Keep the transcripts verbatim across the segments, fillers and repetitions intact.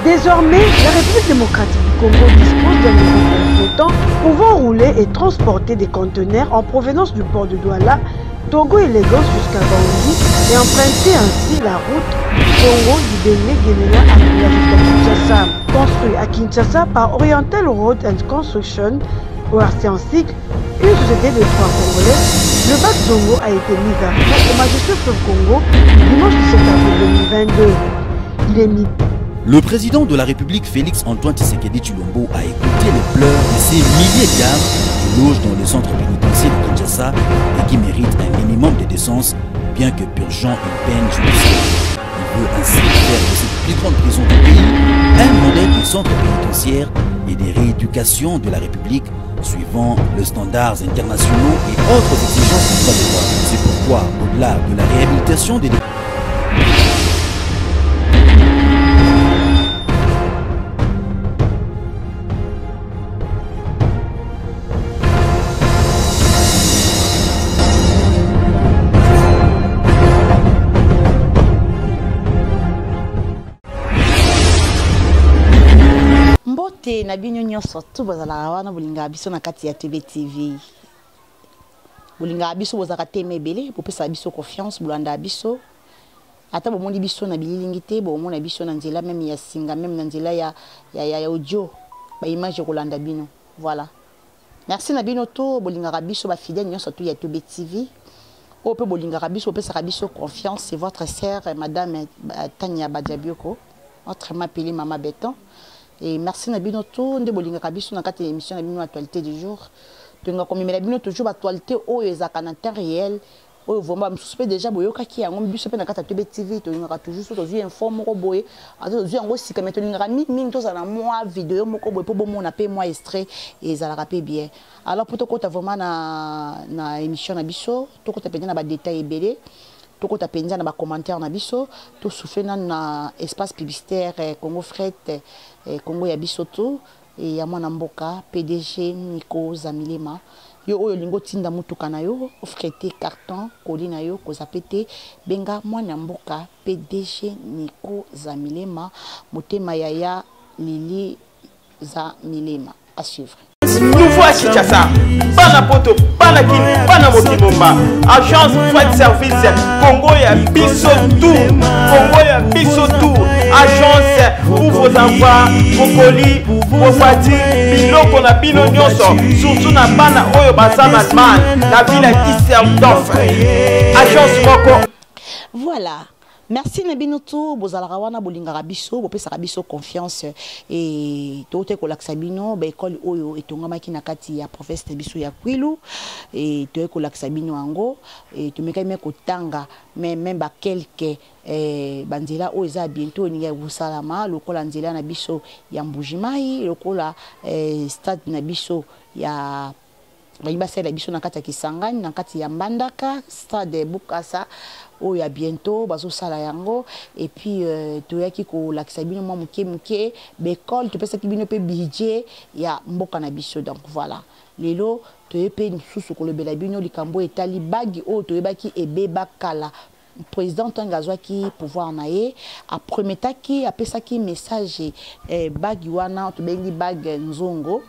Désormais, la République démocratique du Congo dispose d'un nouveau pont flottant pouvant rouler et transporter des conteneurs en provenance du port de Douala, Togo et Lagos jusqu'à Bangui et emprunter ainsi la route Congo du Bénin-Guinée à la ville de Kinshasa. Construit à Kinshasa par Oriental Road and Construction, O R C en sigle, une société de droit congolais, le bac Zongo a été mis à flot au majestueux fleuve Congo dimanche dix-sept avril deux mille vingt-deux. Il est mis Le président de la République, Félix Antoine Tshisekedi Tshilombo, a écouté les pleurs de ces milliers d'âmes qui logent dans le centre pénitentiaire de Kinshasa et qui méritent un minimum de décence, bien que purgeant une peine judiciaire. Il veut ainsi faire de cette plus grande prison du pays un modèle de centre pénitentiaire et des rééducations de la République suivant les standards internationaux et autres exigences du droit de l'homme. C'est pourquoi, au-delà de la réhabilitation des Mbote na bino nyonso tu bozala wana bolinga biso na kati ya T V T V. Bolinga biso bozaka teme ebele popesa biso confiance bolanda biso. Ata bomoni biso na bililingi te bomona biso na nzela même ya singa même na nzela ya ya ya audio ba image kolanda bino. Voilà. Merci na bino to bolinga biso ba fidèle nyonso tu ya T V T V. O pe bolinga biso popesa biso confiance, c'est votre sœur madame Tania Badiabioko. Autrement appelée Maman Béton. Et merci na bino to nde bolinga kabiso na kati émission na bino actualité du jour. Tenga comme mais bino toujours actualité o ezaka na temps réel o vraiment me suspect déjà boyoka ki yango biso pe na kati T V T V to ngaka toujours so to informe ko boye azo zo yango sika meto ngaka mi mi to za na moi vidéo moko boye po bomona pe moi extrait et za la rapé bien. Alors pour to kota vraiment na na émission na biso to kota pe na ba détails ebele. Toko tapenza na ba commentaire na biso to souffler na espace publicitaire Congo Fret Congo ya biso to et ya mwana mboka P D G Nico Zamilema yo oyo lingo tinda mutuka na yo ofrete carton koli na yo ko zapete benga mwana mboka P D G Nico Zamilema motema yaya Lili Zamilema à suivre. Nouveau à Kinshasa, Bana Poto, Bana Kini, Bana Motibomba, agence Freight Service, Congo ya Biso Tour, Congo ya Biso Tour, agence pour vos envois, vos colis, vos fatigues, biloko na bino nyonso, surtout na Bana Oyo Bazan Allemagne, la ville à Düsseldorf, agence Moko. Voilà. Merci Nabinoto, bozalaka wana bolinga biso, bopesa biso confiance et tote ko laksabino ba école oyo etongamaki na kati ya professeur biso ya Kwilu et toye ko laksabino ango et tumeka me kotanga mais même ba quelques eh banzela o eza bientôt ni ya busalama lokola nzela na biso ya Mbujimai lokola eh stade na biso ya Baïba c'est la biso na kati ya Kisangani na kati ya Mbandaka stade Bukasa o ya bientôt bazo sala yango et puis euh, toyaki ko lakisa bino mo muke muke bekol to pesa ki bino pe budget ya mboka na biso donc voilà lelo toyepe nsusu ko lebela bino likambo etali bagi o toyebaki ebeba kala président Tangazwaki pouvoir nae a prometaki apesaki message eh, bagi wana to bengi bag nzongo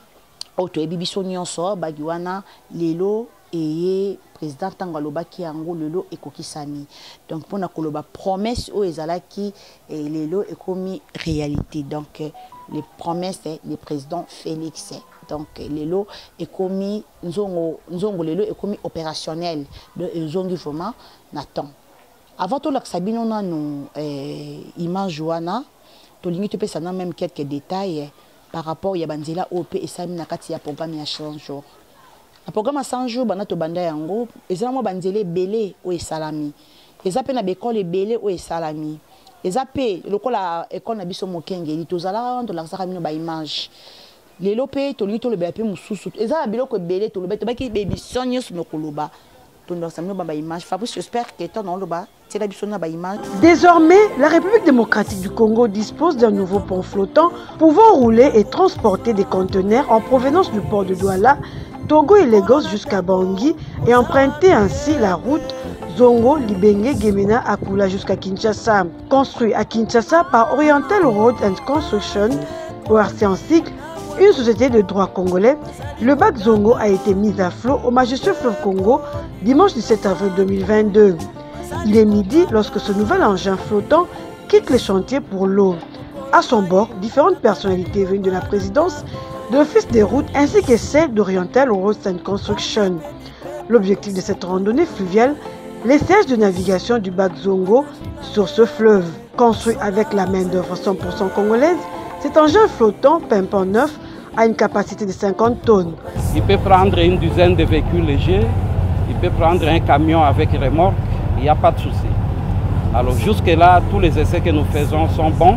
o toyebi biso nyonso bagi wana lelo et président Tangalobaki yango lelo ekokisami donc pour na koloba promesse o ezalaki et lelo ekomi réalité donc les promesses du président Félix donc lelo ekomi nzongo nzongo lelo ekomi opérationnel de nzongi vraiment n'attend avant tout l'aksabino na no image wana to lingi to pesa na même quelques détails par rapport ya banzela O P et sami na kati ya programme ya cent jours. Le programme à cent jours, bana to banda yango, ezala mo banzele belé o esalami. Ezape na bekole belé o esalami. Ezape lokola école na biso mokengeli tozala ndo la saka mino ba image. Lelo pe to lito le bepe mususu. Ezala biloko belé to le beto baki baby sonyo no koloba. To ndo samino ba image. Fabrice j'espère que ton no loba tela biso na ba image. Désormais, la République démocratique du Congo dispose d'un nouveau pont flottant pouvant rouler et transporter des conteneurs en provenance du port de Douala, Togo et Lagos jusqu'à Bangui et emprunter ainsi la route Zongo, Libenge, Gemena, Akula jusqu'à Kinshasa. Construit à Kinshasa par Oriental Road and Construction, O R C en sigle, une société de droit congolais, le bac Zongo a été mis à flot au majestueux fleuve Congo dimanche dix-sept avril deux mille vingt-deux. Il est midi lorsque ce nouvel engin flottant quitte les chantiers pour l'eau. À son bord, différentes personnalités venues de la présidence, de l'Office des routes ainsi que celle d'Oriental Road and Construction. L'objectif de cette randonnée fluviale, l'essai de navigation du bac Zongo sur ce fleuve. Construit avec la main-d'œuvre cent pour cent congolaise, cet engin flottant pimpant neuf a une capacité de cinquante tonnes. Il peut prendre une dizaine de véhicules légers, il peut prendre un camion avec remorque, il n'y a pas de souci. Alors jusque-là, tous les essais que nous faisons sont bons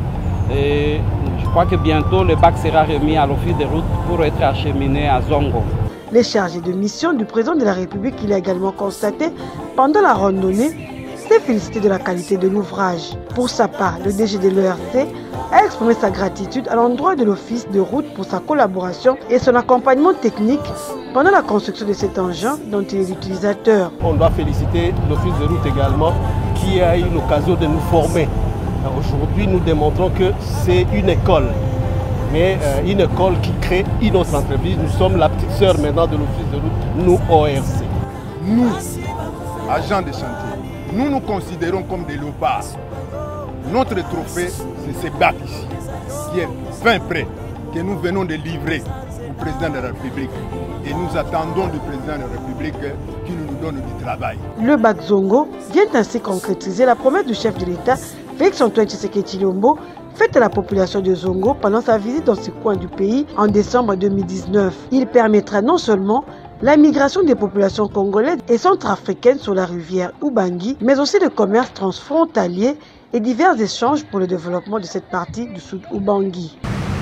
et je crois que bientôt le bac sera remis à l'Office des routes pour être acheminé à Zongo. Les chargés de mission du président de la République, qu'il a également constaté pendant la randonnée, s'est félicité de la qualité de l'ouvrage. Pour sa part, le D G de l'E R C a exprimé sa gratitude à l'endroit de l'Office de route pour sa collaboration et son accompagnement technique pendant la construction de cet engin dont il est l'utilisateur. On doit féliciter l'Office de route également qui a eu l'occasion de nous former. Aujourd'hui, nous démontrons que c'est une école. Mais euh, une école qui crée une autre entreprise. Nous sommes la petite sœur maintenant de l'Office de route, nous O R C. Nous, agents de chantier, nous nous considérons comme des léopards. Notre trophée, c'est ce bac ici, qui est fin prêt, que nous venons de livrer au président de la République. Et nous attendons du président de la République qu'il nous donne du travail. Le bac Zongo vient ainsi concrétiser la promesse du chef de l'État, Félix Antoine Tshisekedi Tshilombo, faite à la population de Zongo pendant sa visite dans ce coin du pays en décembre deux mille dix-neuf. Il permettra non seulement la migration des populations congolaises et centrafricaines sur la rivière Ubangi, mais aussi le commerce transfrontalier et divers échanges pour le développement de cette partie du sud Ubangi.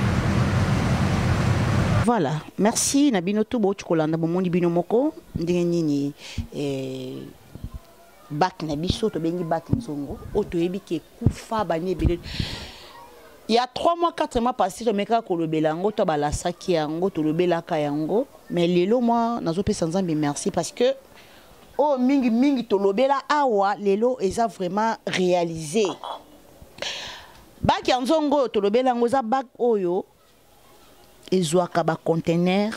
Voilà, merci Nabino Toubo Tchukolanda Bomondi Binomoko, Ndengeni Bak Nabiso, Tobengi Bak Nzongo, Otoebi qui est Koufa Bani Bele. Il y a trois mois, quatre mois passés, je me suis dit que le Belango, tu as la saki yango, tu le Belaka yango. Mais lelo moi, nazo pe sans merci parce que oh mingi mingi to le Bela awa lelo ils ont vraiment réalisé. Bak yanzongo to le Belango za bak oyo ezwaka ba conteneur.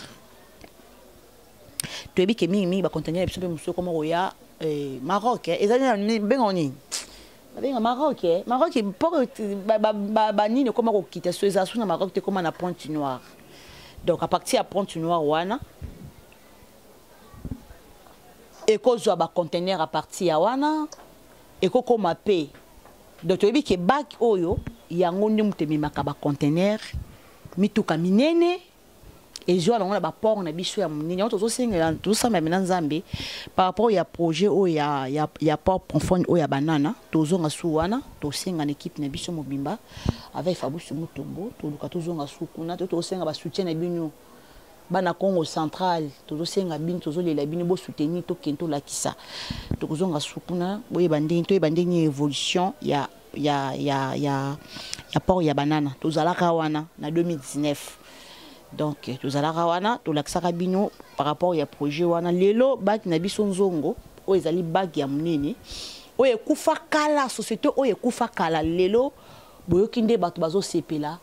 Tu ebi ke mingi mingi ba conteneur ebiso pe muso comme oya Maroc, ezali bengoni. Maroc, Maroc, pour bani ne comment quitter ce ça na Maroc te comment na Pointe-Noire. Donc à partir à Pointe-Noire wana et cause ba conteneur à partir à wana et ko koma pe. Donc tu dis que bac oyo yango ndi mutemi makaba conteneur mituka minene et je on a ba port na biso ya munene on to singa tout ça mais nzambe par rapport ya projet o ya ya ya port profond o ya banana tozonga suwana to singa na équipe na biso mobimba avec Fabusu Mutombo to luka tozonga sukuna to to singa ba soutien na bino bana Congo central to singa bino to zolela bino bo soutenir to kento la kisa to kozonga sukuna boye bandeni to bandeni évolution ya ya ya ya ya port ya banana to zalaka wana na deux mille dix-neuf. Donc, tout à l'heure, tout l'axarabino par rapport au projet wana lelo bag na biso nzongo o ezali bag ya munene o ekufa kala société o ekufa kala lelo boyokinde bato bazo sepela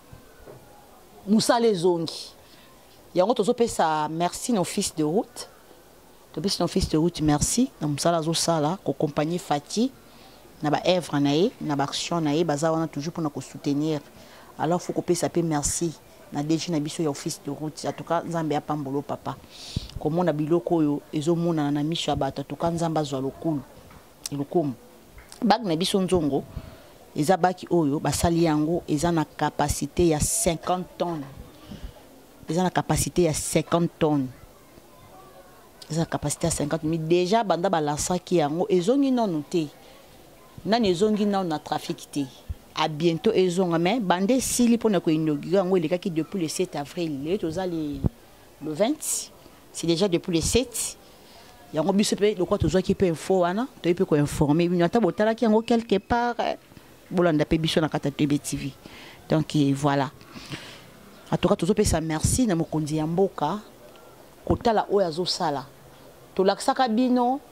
musale zongi yango tozo pesa merci na office de route to pesa na office de route merci na musala zo sala ko compagnie Fati na ba œuvre na ye na ba action na ye baza wana toujours pour na ko soutenir alors faut ko pesa pe merci na déjà na biso ya office de route en tout cas nzambe ya pambolo papa comme on a biloko oyo ezomona na miso ya bato en tout cas nzamba zwa lokulu elokumu bag na biso nzongo eza baki oyo basali yango eza na capacité ya cinquante tonnes eza na capacité ya cinquante tonnes eza na capacité ya cinquante mais déjà banda balasaki yango ezongi nonu te nani ezongi nonu na trafic te. À bientôt et zonga mais bandé sili pour ne ko inaugurer ngo les qui depuis le sept avril les tous les le vingt c'est déjà depuis le sept yango biso pe le quoi tous qui peut info wana to peut ko informer bi ata botala ki yango quelque part bolanda pe biso na kata T V T V donc voilà en tout cas tous pe ça merci na mokonzi ya mboka kotala oyo azosala to laksaka bino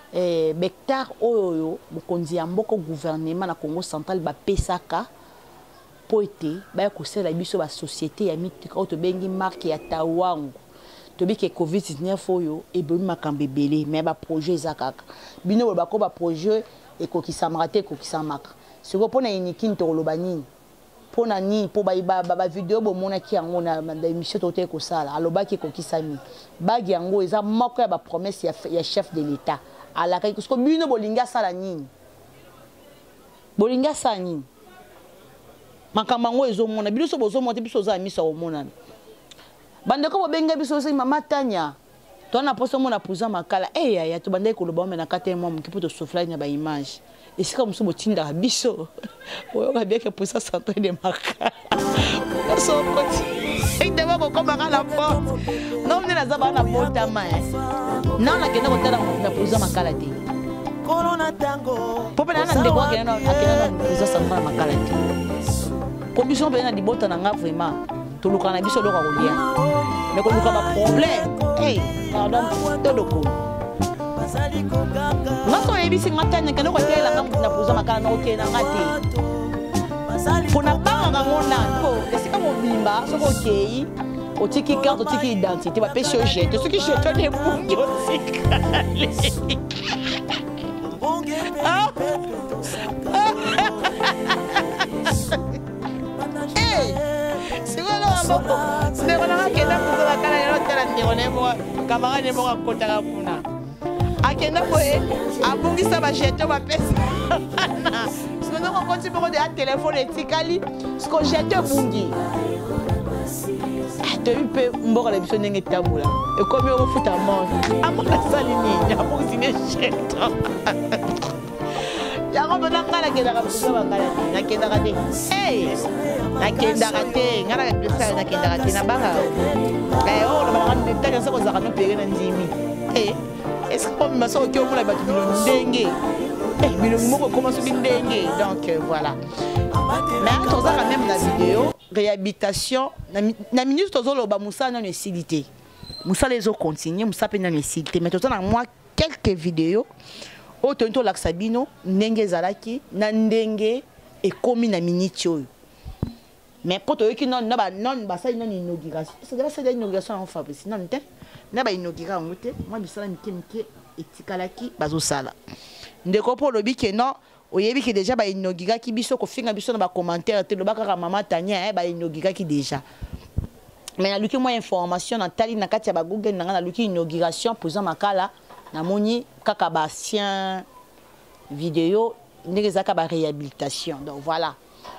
eh hectare oyo bokonzi ya mboko gouvernement na Congo central ba pesaka poete ba ko sala biso ba société ya mitika to bengi marque ya Tawango to bi ke covid dix-neuf oyo e bomi makambe belé mais ba projet zakaka bino ba ko ba projet e ko kisamrate ko kisamaka siko pona iniki ntoloba nini pona ni po ba ba ba vidéo bo mona ki yango na émission to te ko sala alobaki ko kisami bagi yango eza moko ya ba promesse ya, ya chef de l'état ala kai ko bino bolinga sala nini bolinga sala nini makambango ezo mona biso bozo monte biso za misa o mona bandeko bo benga biso se mama Tanya to na poso mona puza makala eh ya ya to bandai ko loba mena kate mo mkipo to souffler nya ba image esika muso botinda biso oyo ka bien que pour ça santo de makala so koti et de ko ko makala po non ne la zaba na bota mai non na kenda ko tala na puza makala te corona tango po pena na ndeko akena akena na puza santo na makala te ko biso pena di bota na nga vraiment to luka na biso loka kolia mais ko luka ba problème eh pardon to loko ngato ebisi ngatanya keno ko tela ngam na puza makala na okay na ngati pona banga ngona po esika mo bimba so ko kei o tiki carte o tiki identité ba pêche jet ce qui jette des bougi o tika eh c'est quoi là boko c'est quoi kena puza makala ya tela ndone mo kamara ne mo kota ka kuna akenda koe abungisa ba jeto ba pesa sinon on continue pour de téléphone etikali ce que jeto bungi te upe mboko la biso ndenge tabula e komi o futa monde amona sali ni abuzi ne jeto ya ko bana ngala kenda ka buso bangala na kenda ka te eh na kenda ka te ngala ka pesa na kenda ka te na banga eh o na banga ndetaka soko za kana pere na ndimi eh est-ce que comme ça OK on la battu ndenge eh bilongo moko comment se ndenge donc euh, voilà mais on a même la vidéo réhabilitation na minute tozo loba musa na nécessité musa les autres continuer musa pe na nécessité mais tozo na moi quelques vidéos o tonto laksabino ndenge zalaki na ndenge et komi na minute oyo mais pour toi qui non na ba non ba ça non inauguration c'est déjà c'est l'inauguration en Fabrice non te na ba inauguration ngote moi bisala mike mike etikalaki bazo sala ndeko po lobi ke non oyebi ke déjà ba inauguration ki biso ko finga biso na ba commentaire te loba kaka mama Tanya ba inauguration ki déjà mais na luki moi information na tali na kati ya ba Google na na luki inauguration posant makala na moni kaka ba ancien vidéo ndenge zaka ba réhabilitation donc voilà.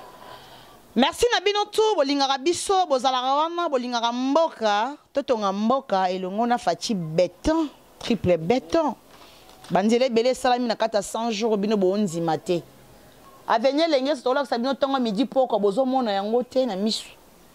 Merci Nabino tout bolingaka biso bozalaka wana bolingaka mboka totonga mboka elongo na fachi béton triple béton banzele belé salami na kata cent jours bino bonzima te avenir lenge stola sabino tonga midi poko bozomona yango te na misu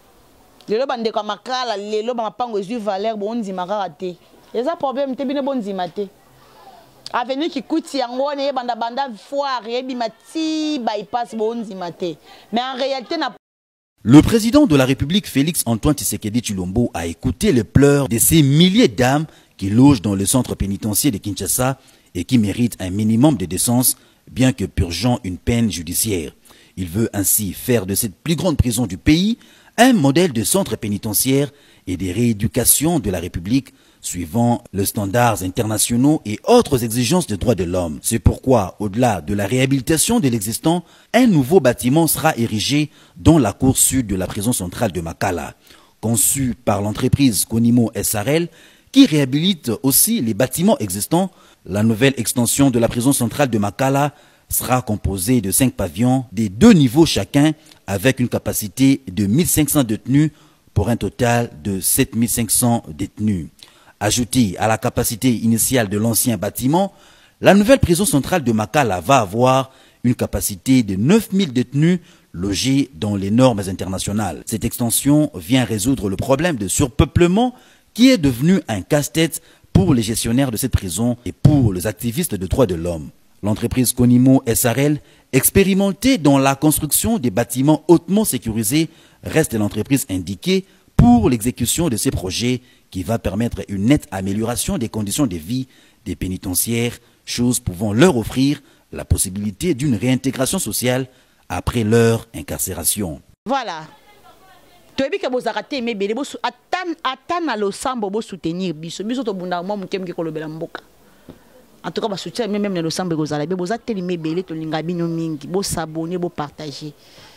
lelo bande kwa makala lelo ba mapango ezu valeur bonzima kaka te eza problème te bino bonzima te avenir qui coûte yango ne banda banda foire et bimati bypass bonzima te mais en réalité na. Le président de la République Félix Antoine Tshisekedi Tshilombo a écouté les pleurs de ces milliers d'âmes qui logent dans le centre pénitentiaire de Kinshasa et qui méritent un minimum de décence bien que purgeant une peine judiciaire. Il veut ainsi faire de cette plus grande prison du pays un modèle de centre pénitentiaire et de rééducation de la République suivant les standards internationaux et autres exigences des droits de l'homme. C'est pourquoi, au-delà de la réhabilitation de l'existant, un nouveau bâtiment sera érigé dans la cour sud de la prison centrale de Makala. Conçu par l'entreprise Konimo S R L, qui réhabilite aussi les bâtiments existants, la nouvelle extension de la prison centrale de Makala sera composée de cinq pavillons, des deux niveaux chacun, avec une capacité de mille cinq cents détenus pour un total de sept mille cinq cents détenus. Ajoutée à la capacité initiale de l'ancien bâtiment, la nouvelle prison centrale de Makala va avoir une capacité de neuf mille détenus logés dans les normes internationales. Cette extension vient résoudre le problème de surpeuplement qui est devenu un casse-tête pour les gestionnaires de cette prison et pour les activistes de droits de l'homme. L'entreprise Konimo S R L, expérimentée dans la construction des bâtiments hautement sécurisés, reste l'entreprise indiquée pour l'exécution de ces projets qui va permettre une nette amélioration des conditions de vie des pénitentiaires chose pouvant leur offrir la possibilité d'une réintégration sociale après leur incarcération. Voilà. Toyebi ke bozaka te mebele bo atan atan na losambo bo soutenir biso biso to bunda mo mukemki kolobela mboka. En tout cas ba soutien même na losambo gozala be boza te mebele to linga bino mingi bo s'abonner bo partager.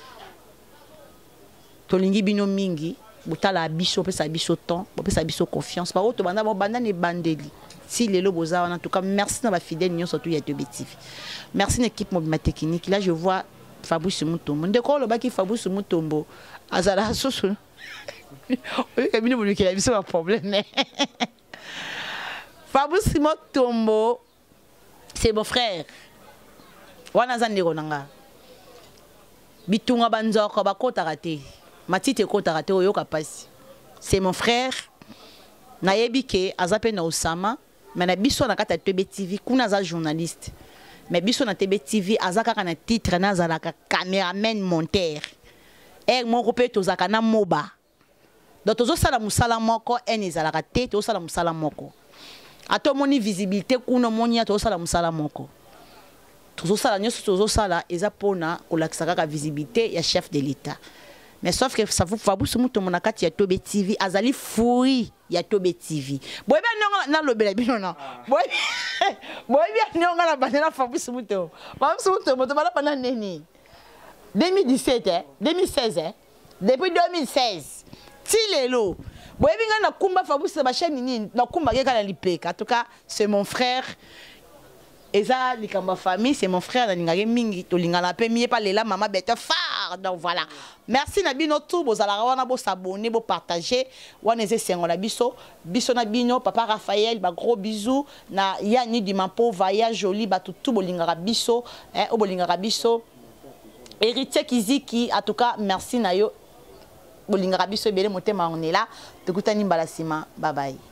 To lingi bino mingi bo tala biso pesa biso temps bo pesa biso confiance ba to banda bo banda ne bandeli. Si les lobos en tout cas merci na ba fidèle nyo surtout ya Tobe T V. Merci l'équipe mobile technique. Là je vois Fabrice Mutombo. Ndeko lo baki Fabrice Mutombo. Azala soso. Oui, kabine bulu ki la biso un problème. Fabrice Mutombo c'est mon frère. Wana zandeko nanga. Bitunga banzoko bakota raté. Matite kota raté oyo kapasi. C'est mon frère. Nayebi ke azape na Osama. Mais na biso na kata Tobe T V kuna za journaliste. Mais biso na Tobe T V azaka kana titre na za la caméraman monteur. Et mon repé tozaka na moba. Donc tozo sala musala moko en ezalaka te tozo sala musala moko. Ato moni visibilité kuna monia tozo sala musala moko. Tozo sala nyoso tozo sala eza pona kolakisaka ka visibilité ya chef de l'État. Mais sauf que ça vous Fabrice Mutombo na kati ya Tobe T V azali furi ya Tobe T V. Boy bien na lobela bino na. Boy boy bien nyonga na banana Fabrice Mutombo. Fabrice Mutombo to bala pana neni. deux mille dix-sept hein, deux mille seize hein. Depuis deux mille seize. Ti lelo. Boy bien na kumba Fabrice ba chaîne nini na kumba ke kala lipeka. En tout cas, c'est mon frère. Et ça, ma famille, c'est mon frère, mingi to lingala pe mi pa lela maman bête phare. Donc voilà. Merci na bino tout, bo zala wana bo s'abonner, bo partager. Wana eze sengo na biso, biso na bino, papa Raphaël, ba gros bisous na Yani du Mampo, Vaya joli ba tout tout bo lingara biso, hein, o bo lingara biso. Héritier Kiziki, en tout cas, merci na yo. Bo lingara biso bele motema on est là. Tukutani mbalasima. Bye bye.